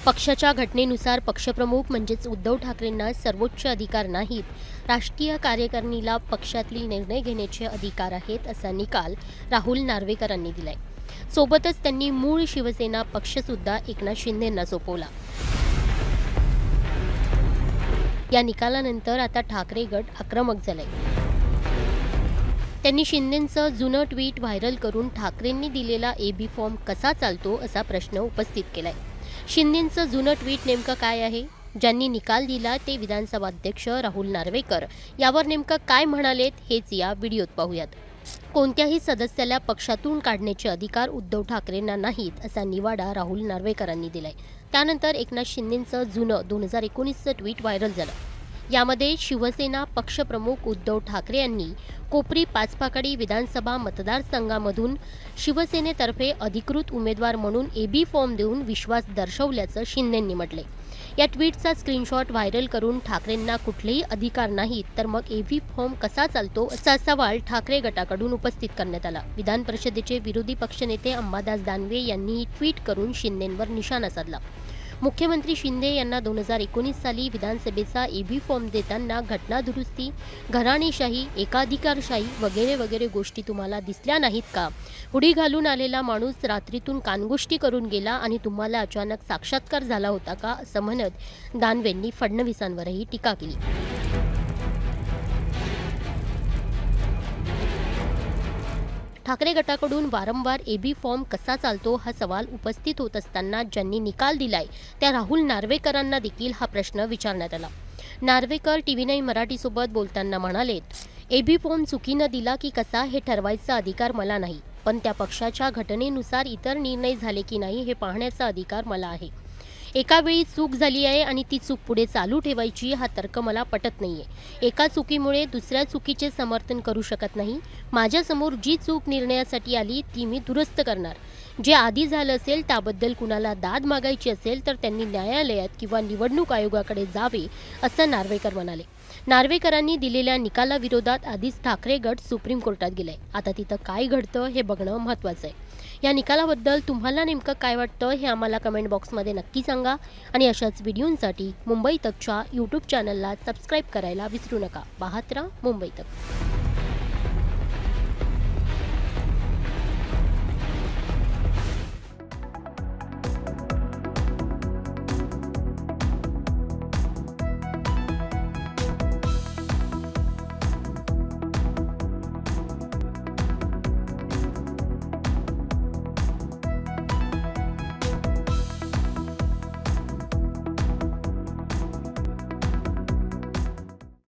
पक्षाच्या घटनेनुसार पक्षप्रमुख म्हणजेच उद्धव ठाकरेंना सर्वोच्च अधिकार नाहीत, राष्ट्रीय कार्यकारिणीला पक्षातील निर्णय घेण्याचे अधिकार आहेत असा निकाल राहुल नार्वेकरांनी दिलाय। सोबतच त्यांनी मूळ शिवसेना पक्षसुद्धा एकनाथ शिंदेंना सोपवला। या निकालानंतर आता ठाकरे गट आक्रमक झालाय। त्यांनी शिंदेंचं जुनं ट्विट व्हायरल करून ठाकरेंनी दिलेला एबी फॉर्म कसा चालतो असा प्रश्न उपस्थित केलाय। शिंदेंचं जुनं ट्विट नेमकं काय आहे? ज्यांनी निकाल दिला ते विधानसभा अध्यक्ष राहुल नार्वेकर यावर नेमकं काय म्हणालेत हेच या व्हिडिओत पाहूयात। कोणत्याही सदस्याला पक्षातून काढण्याचे अधिकार उद्धव ठाकरेंना नाहीत असा निवाडा राहुल नार्वेकरांनी दिलाय। त्यानंतर एकनाथ शिंदेंचं जुनं 2019चं ट्विट व्हायरल झालं। यामध्ये शिवसेना पक्षप्रमुख उद्धव ठाकरे यांनी कोपरी पाचपाकडी विधानसभा मतदारसंघामधून शिवसेनेतर्फे अधिकृत उमेदवार म्हणून एबी फॉर्म देऊन विश्वास दर्शवल्याचं शिंदेंनी म्हटले। या ट्विटचा स्क्रीनशॉट व्हायरल करून ठाकरेंना कुठलेही अधिकार नाहीत तर मग एबी फॉर्म कसा चालतो असा सवाल ठाकरे गटाकडून उपस्थित करण्यात आला। विधान परिषदेचे विरोधी पक्षनेते अंबादास दानवे यांनी ट्विट करून शिंदेंवर निशाणा साधला। मुख्यमंत्री शिंदे यांना 2019 साली विधानसभेचा एबी फॉर्म देताना घटना दुरुस्ती, घराणेशाही, एकाधिकारशाही वगैरे वगैरे गोष्टी तुम्हाला दिसल्या नाहीत का? उडी घालून आलेला माणूस रात्रीतून कानगोष्टी करून गेला आणि तुम्हाला अचानक साक्षात्कार झाला होता का असं म्हणत दानवेंनी फडणवीसांवरही टीका केली। ठाकरे गटाकडून वारंवार एबी फॉर्म कसा चालतो हा सवाल उपस्थित होत असताना ज्यांनी निकाल दिलाय त्या राहुल नार्वेकरांना देखील हा प्रश्न विचारण्यात आला। नार्वेकर TV9 मराठीसोबत बोलताना म्हणालेत, एबी फॉर्म चुकीनं दिला की कसा हे ठरवायचा अधिकार मला नाही, पण त्या पक्षाच्या घटनेनुसार इतर निर्णय झाले की नाही हे पाहण्याचा अधिकार मला आहे। एका वेळी चूक झाली आहे आणि ती चूक पुढे चालू ठेवायची हा तर्क मला पटत नाहीये। एका चुकीमुळे दुसऱ्या चुकीचे समर्थन करू शकत नाही। माझ्यासमोर जी चूक निर्णयासाठी आली ती मी दुरुस्त करणार। जे आधी झालं असेल त्याबद्दल कुणाला दाद मागायची असेल तर त्यांनी न्यायालयात किंवा निवडणूक आयोगाकडे जावे असं नार्वेकर म्हणाले। नार्वेकरांनी दिलेल्या निकालाविरोधात आधीच ठाकरे गट सुप्रीम कोर्टात गेलाय। आता तिथं काय घडतं हे बघणं महत्त्वाचं आहे। या निकालाबद्दल तुम्हाला नेमकं काय वाटतं हे आम्हाला कमेंट बॉक्समध्ये नक्की सांगा आणि अशाच व्हिडिओंसाठी मुंबई तकच्या यूट्यूब चॅनलला सबस्क्राईब करायला विसरू नका। पाहत राहा मुंबई तक।